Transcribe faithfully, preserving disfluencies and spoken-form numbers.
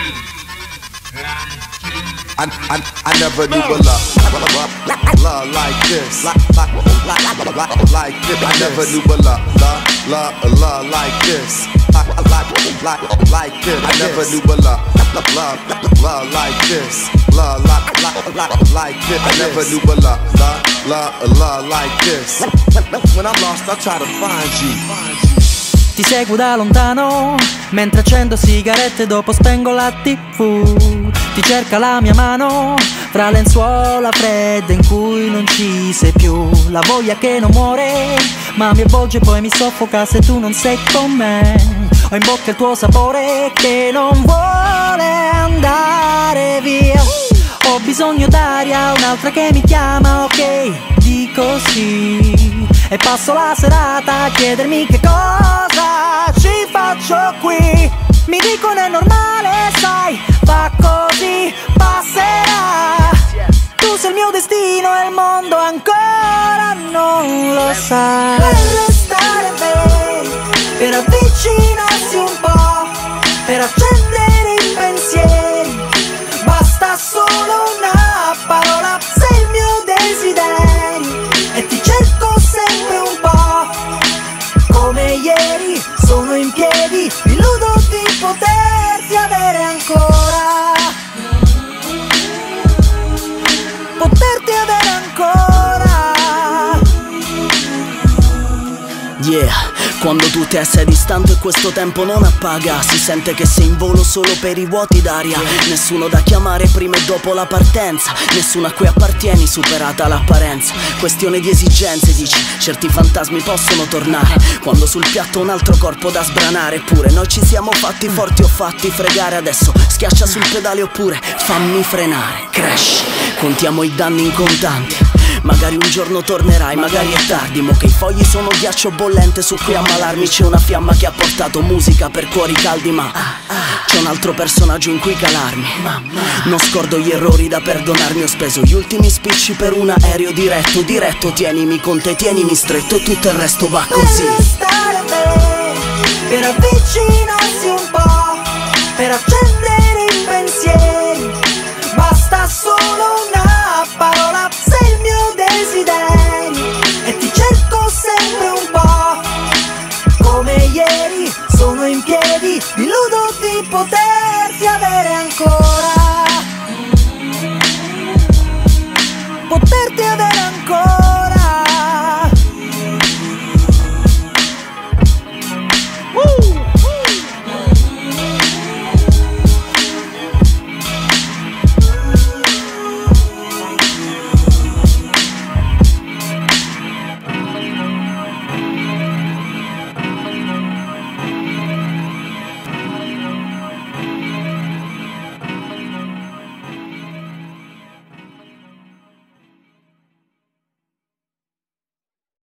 I, I, I never knew a love, love like this, like, like, like, like, like this. I never knew a love, love, love, love like this, like, like, like, like this. I never knew a love, love, love like this, love, like, like, like, like this. I never knew a love, love, love, love like this. When I'm lost, I try to find you. Ti seguo da lontano, mentre accendo sigarette dopo spengo la tivù. Ti cerca la mia mano, fra lenzuola fredde in cui non ci sei più. La voglia che non muore, ma mi avvolge e poi mi soffoca se tu non sei con me. Ho in bocca il tuo sapore che non vuole andare via. Ho bisogno d'aria, un'altra che mi chiama, ok, dico sì. E passo la serata a chiedermi che cosa ci faccio qui. Mi dicono è normale, sai, va così, passerà. Tu sei il mio destino e il mondo ancora non lo sa. Per restare veri, per avvicinarsi un po', per accendere i pensieri, basta solo una parola, sei il mio desiderio. E ti cerco sempre un po', come ieri, sono in piedi, illudo di poterti avere ancora, poterti avere ancora. Yeah. Quando tu te sei distante e questo tempo non appaga, si sente che sei in volo solo per i vuoti d'aria. Nessuno da chiamare prima e dopo la partenza, nessuno a cui appartieni superata l'apparenza. Questione di esigenze, dici, certi fantasmi possono tornare quando sul piatto un altro corpo da sbranare. Eppure noi ci siamo fatti forti o fatti fregare. Adesso schiaccia sul pedale oppure fammi frenare. Crash, contiamo i danni in contanti. Magari un giorno tornerai, magari è tardi. Mo che i fogli sono ghiaccio bollente su cui ammalarmi. C'è una fiamma che ha portato musica per cuori caldi, ma c'è un altro personaggio in cui calarmi. Non scordo gli errori da perdonarmi. Ho speso gli ultimi spicci per un aereo diretto. Diretto, tienimi con te, tienimi stretto. Tutto il resto va così. Per restare veri, per avvicinarsi un po', per accendere i pensieri, basta solo una parola, sei il mio desiderio. E ti cerco sempre un po', come ieri, sono in piedi, illudo di poter